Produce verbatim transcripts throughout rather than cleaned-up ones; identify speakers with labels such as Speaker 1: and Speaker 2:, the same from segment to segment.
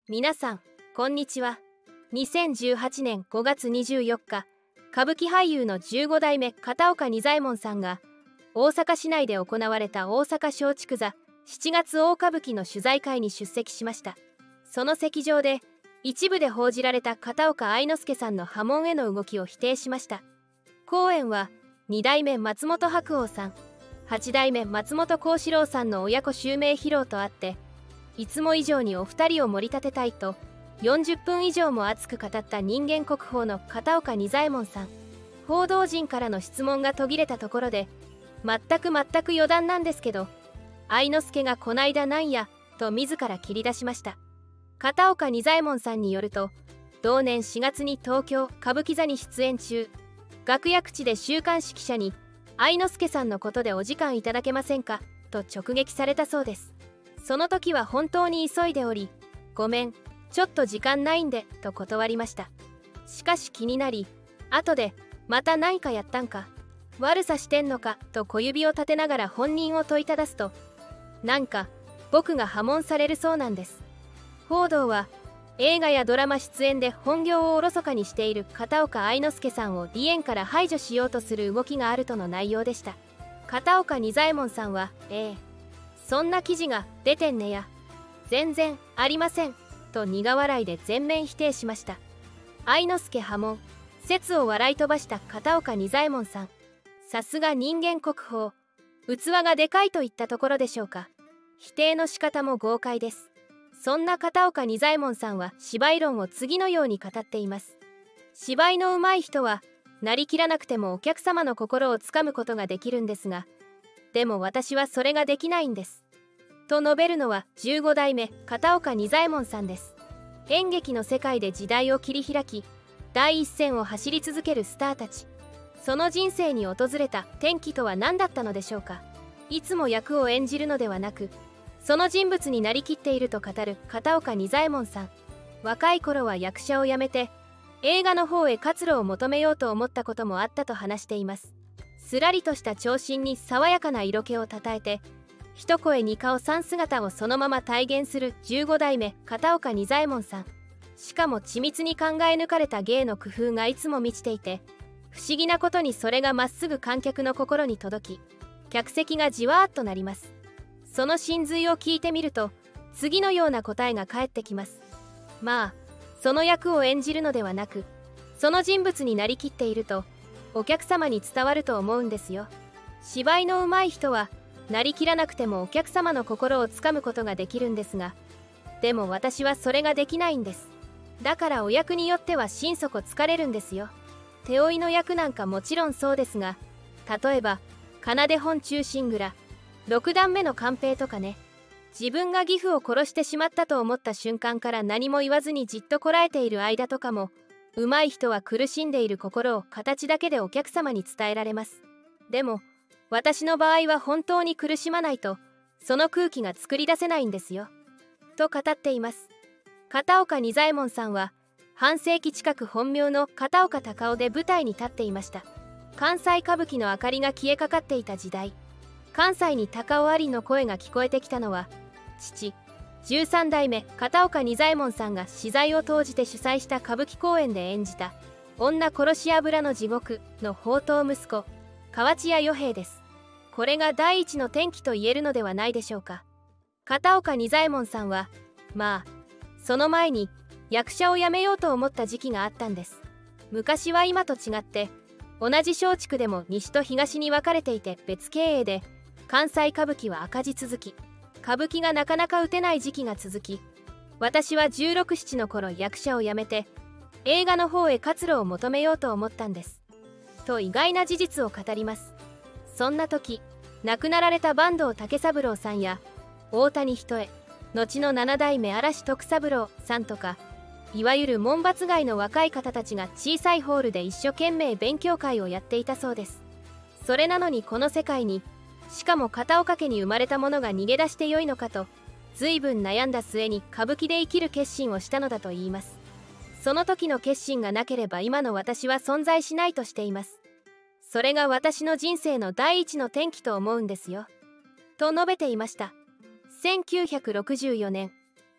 Speaker 1: 皆さんこんにちは。にせんじゅうはちねんごがつにじゅうよっか、歌舞伎俳優のじゅうごだいめ片岡仁左衛門さんが大阪市内で行われた大阪松竹座しちがつ大歌舞伎の取材会に出席しました。その席上で一部で報じられた片岡愛之助さんの破門への動きを否定しました。後演はにだいめ松本白鸚さん、はちだいめ松本幸四郎さんの親子襲名披露とあって、いつも以上にお二人を盛り立てたいとよんじゅっぷん以上も熱く語った人間国宝の片岡仁左衛門さん。報道陣からの質問が途切れたところで、全く全く余談なんですけど、愛之助がこないだなんやと自ら切り出しました。片岡仁左衛門さんによると、同年しがつに東京歌舞伎座に出演中、楽屋口で週刊誌記者に愛之助さんのことでお時間いただけませんかと直撃されたそうです。その時は本当に急いでおり、ごめんちょっと時間ないんでと断りました。しかし気になり、後でまた何かやったんか、悪さしてんのかと小指を立てながら本人を問いただすと、なんか僕が破門されるそうなんです。報道は映画やドラマ出演で本業をおろそかにしている片岡愛之助さんを離縁から排除しようとする動きがあるとの内容でした。片岡仁左衛門さんは「ええ、そんな記事が出てんねや、全然ありません」と苦笑いで全面否定しました。愛之助破門説を笑い飛ばした片岡仁左衛門さん、さすが人間国宝、器がでかいといったところでしょうか。否定の仕方も豪快です。そんな片岡仁左衛門さんは芝居論を次のように語っています。芝居の上手い人はなりきらなくてもお客様の心をつかむことができるんですが、でも私はそれができないんです。と述べるのはじゅうごだいめ片岡仁左衛門さんです。演劇の世界で時代を切り開き、第一線を走り続けるスターたち。その人生に訪れた転機とは何だったのでしょうか。いつも役を演じるのではなく、その人物になりきっていると語る片岡仁左衛門さん。若い頃は役者を辞めて映画の方へ活路を求めようと思ったこともあったと話しています。すらりとした長身に爽やかな色気をたたえて、一声二顔三姿をそのまま体現するじゅうごだいめ片岡仁左衛門さん。しかも緻密に考え抜かれた芸の工夫がいつも満ちていて、不思議なことにそれがまっすぐ観客の心に届き、客席がじわーっとなります。その真髄を聞いてみると、次のような答えが返ってきます。まあその役を演じるのではなく、その人物になりきっているとお客様に伝わると思うんですよ。芝居の上手い人はなりきらなくてもお客様の心をつかむことができるんですが、でも私はそれができないんです。だからお役によっては心底疲れるんですよ。手負いの役なんかもちろんそうですが、例えば奏本忠臣蔵ろくだんめの官兵とかね。自分が義父を殺してしまったと思った瞬間から何も言わずにじっとこらえている間とかも、上手い人は苦しんでいる心を形だけでお客様に伝えられます。でも私の場合は本当に苦しまないとその空気が作り出せないんですよ。と語っています。片岡仁左衛門さんは半世紀近く本名の片岡孝夫で舞台に立っていました。関西歌舞伎の明かりが消えかかっていた時代、関西に高尾ありの声が聞こえてきたのは、父じゅうさんだいめ片岡仁左衛門さんが私財を投じて主催した歌舞伎公演で演じた「女殺し油の地獄」の宝刀息子河内屋与兵衛です。これが第一の転機と言えるのではないでしょうか。片岡仁左衛門さんはまあその前に役者を辞めようと思った時期があったんです。昔は今と違って同じ松竹でも西と東に分かれていて別経営で、関西歌舞伎は赤字続き、歌舞伎がなかなか打てない時期が続き、私はじゅうろく、ななの頃役者を辞めて映画の方へ活路を求めようと思ったんです。と意外な事実を語ります。そんな時、亡くなられた坂東武三郎さんや大谷一重、後の七代目嵐徳三郎さんとか、いわゆる門閥街の若い方たちが小さいホールで一生懸命勉強会をやっていたそうです。それなのにこの世界に、しかも片岡家に生まれた者が逃げ出してよいのかと随分悩んだ末に歌舞伎で生きる決心をしたのだといいます。その時の決心がなければ今の私は存在しないとしています。それが私の人生の第一の転機と思うんですよ。と述べていました。せんきゅうひゃくろくじゅうよねん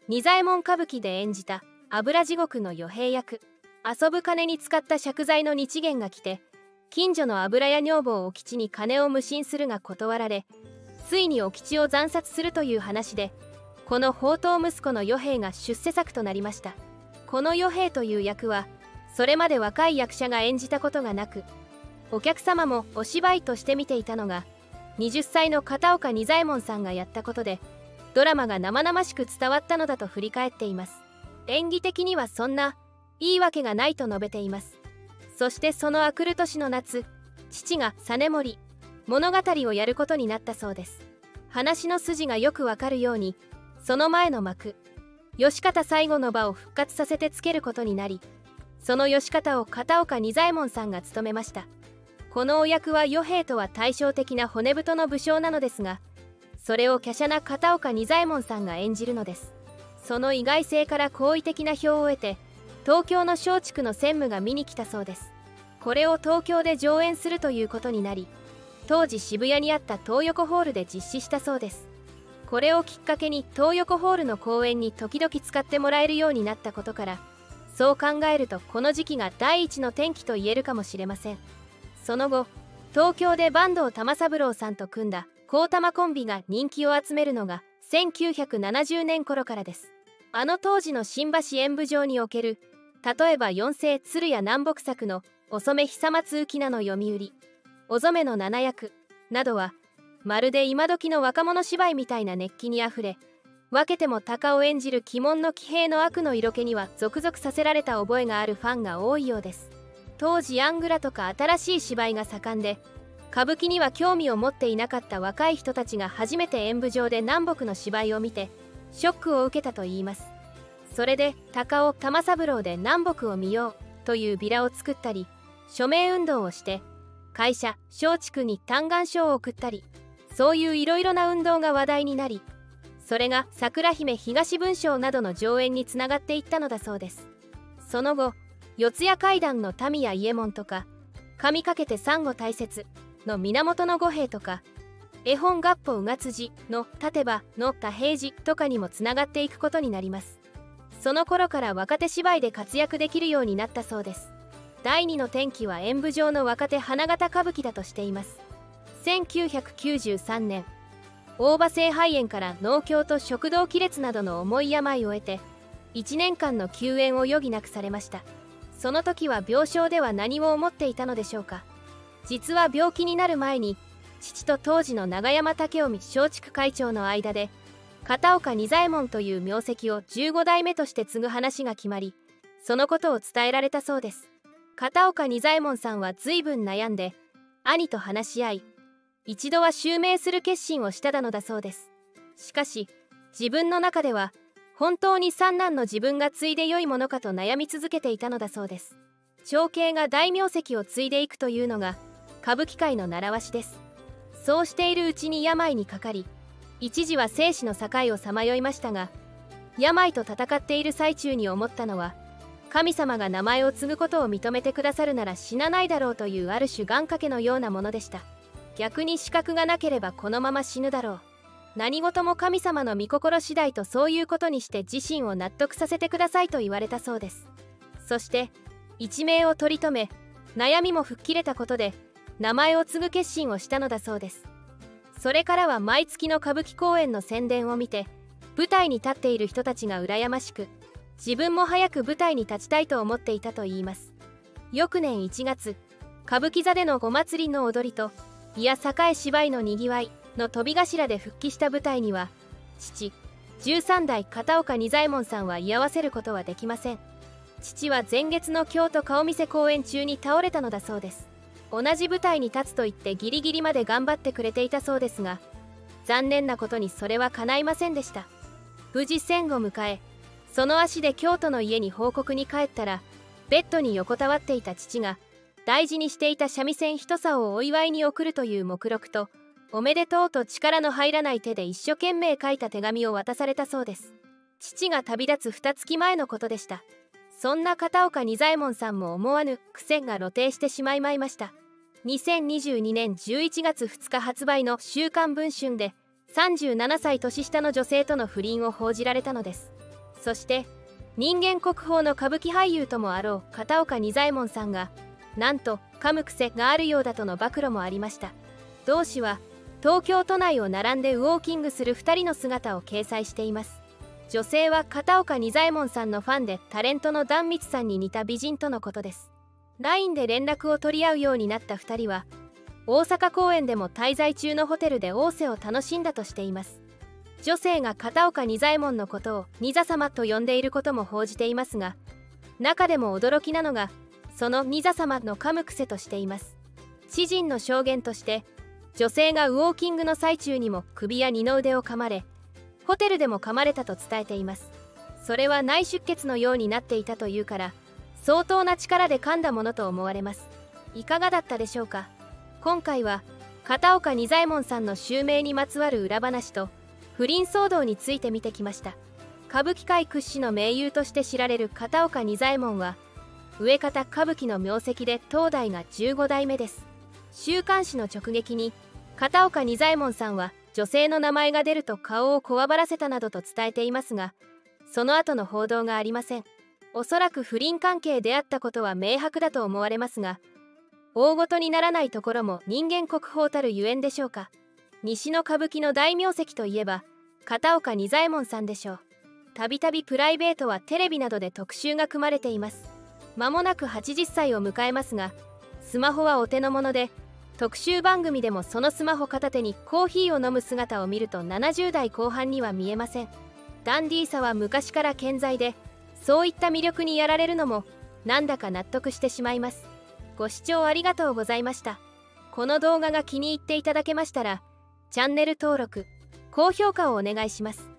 Speaker 1: 仁左衛門歌舞伎で演じた油地獄の与兵役。遊ぶ金に使った借財の日元が来て、近所の油屋女房お吉に金を無心するが断られ、ついにお吉を惨殺するという話で、この放蕩息子の与兵が出世作となりました。この与兵という役はそれまで若い役者が演じたことがなく、お客様もお芝居として見ていたのがはたちの片岡仁左衛門さんがやったことで、ドラマが生々しく伝わったのだと振り返っています。演技的にはそんないいわけがないと述べています。そしてそのあくる年の夏、父が実盛物語をやることになったそうです。話の筋がよくわかるように、その前の幕義方最後の場を復活させてつけることになり、その義方を片岡仁左衛門さんが務めました。このお役は与兵とは対照的な骨太の武将なのですが、それを華奢な片岡仁左衛門さんが演じるのです。その意外性から好意的な票を得て、東京の松竹の専務が見に来たそうです。これを東京で上演するということになり、当時渋谷にあった東横ホールで実施したそうです。これをきっかけに東横ホールの公演に時々使ってもらえるようになったことから、そう考えるとこの時期が第一の転機と言えるかもしれません。その後、東京で坂東玉三郎さんと組んだ高玉コンビが人気を集めるのがせんきゅうひゃくななじゅうねん頃からです。あの当時の新橋演舞場における、例えば四世鶴屋南北作のお染久松浮名の読売、お染の七役などは、まるで今時の若者芝居みたいな熱気にあふれ、分けても鷹を演じる鬼門の騎兵の悪の色気にはゾクゾクさせられた覚えがあるファンが多いようです。当時アングラとか新しい芝居が盛んで、歌舞伎には興味を持っていなかった若い人たちが初めて演舞場で南北の芝居を見てショックを受けたといいます。それで鷹を玉三郎で南北を見ようというビラを作ったり、署名運動をして会社松竹に嘆願書を送ったり、そういういろいろな運動が話題になり、それが桜姫東文章などの上演につながっていったのだそうです。その後、四谷怪談の民谷伊右衛門とか、神かけて珊瑚大切の源五兵とか、絵本合歩うがつじの立場の多平寺とかにもつながっていくことになります。その頃から若手芝居で活躍できるようになったそうです。第二の転機は演舞場の若手花形歌舞伎だとしています。せんきゅうひゃくきゅうじゅうさんねん、大葉性肺炎から脳胸と食道亀裂などの重い病を得て、いちねんかんの休演を余儀なくされました。その時は病床では何を思っていたのでしょうか。実は病気になる前に、父と当時の永山武臣松竹会長の間で、片岡仁左衛門という名跡をじゅうごだいめとして継ぐ話が決まり、そのことを伝えられたそうです。片岡仁左衛門さんは随分悩んで、兄と話し合い、一度は襲名する決心をしたのだそうです。しかし、自分の中では、本当に三男の自分が継いで良いものかと悩み続けていたのだそうです。長兄が大名跡を継いでいくというのが歌舞伎界の習わしです。そうしているうちに病にかかり、一時は生死の境をさまよいましたが、病と闘っている最中に思ったのは、神様が名前を継ぐことを認めてくださるなら死なないだろうというある種願掛けのようなものでした。逆に資格がなければこのまま死ぬだろう。何事も神様の御心次第と、そういうことにして自身を納得させてくださいと言われたそうです。そして一命を取り留め、悩みも吹っ切れたことで名前を継ぐ決心をしたのだそうです。それからは毎月の歌舞伎公演の宣伝を見て、舞台に立っている人たちが羨ましく、自分も早く舞台に立ちたいと思っていたといいます。翌年いちがつ、歌舞伎座でのお祭りの踊りといや栄芝居のにぎわいの飛び頭で復帰した舞台には、父じゅうさんだい片岡仁左衛門さんは居合わせることはできません。父は前月の京都顔見世公演中に倒れたのだそうです。同じ舞台に立つと言ってギリギリまで頑張ってくれていたそうですが、残念なことにそれは叶いませんでした。無事戦後迎え、その足で京都の家に報告に帰ったら、ベッドに横たわっていた父が大事にしていた三味線一竿をお祝いに送るという目録と、おめでとうと力の入らない手で一生懸命書いた手紙を渡されたそうです。父が旅立つ二月前のことでした。そんな片岡仁左衛門さんも思わぬ苦戦が露呈してしまいまいました。にせんにじゅうにねんじゅういちがつふつか発売の週刊文春で、さんじゅうななさい年下の女性との不倫を報じられたのです。 そして人間国宝の歌舞伎俳優ともあろう片岡仁左衛門さんがなんと噛む癖があるようだとの暴露もありました。同誌は東京都内を並んでウォーキングするふたりの姿を掲載しています。女性は片岡仁左衛門さんのファンでタレントの壇蜜さんに似た美人とのことです。 ライン で連絡を取り合うようになったふたりは大阪公演でも滞在中のホテルで逢瀬を楽しんだとしています。女性が片岡仁左衛門のことをニザ様と呼んでいることも報じていますが、中でも驚きなのがそのニザ様の噛む癖としています。知人の証言として女性がウォーキングの最中にも首や二の腕を噛まれ、ホテルでも噛まれたと伝えています。それは内出血のようになっていたというから相当な力で噛んだものと思われます。いかがだったでしょうか。今回は片岡仁左衛門さんの襲名にまつわる裏話と不倫騒動について見てきました。歌舞伎界屈指の名優として知られる片岡仁左衛門は上方歌舞伎の名跡で当代がじゅうごだいめです。週刊誌の直撃に片岡仁左衛門さんは女性の名前が出ると顔をこわばらせたなどと伝えていますが、その後の報道がありません。おそらく不倫関係であったことは明白だと思われますが、大ごとにならないところも人間国宝たるゆえんでしょうか。西の歌舞伎の大名跡といえば片岡仁左衛門さんでしょう。たびたびプライベートはテレビなどで特集が組まれています。間もなくはちじゅっさいを迎えますが、スマホはお手の物で、特集番組でもそのスマホ片手にコーヒーを飲む姿を見るとななじゅうだいこう半には見えません。ダンディーさは昔から健在で、そういった魅力にやられるのもなんだか納得してしまいます。ご視聴ありがとうございました。この動画が気に入っていただけましたらチャンネル登録、高評価をお願いします。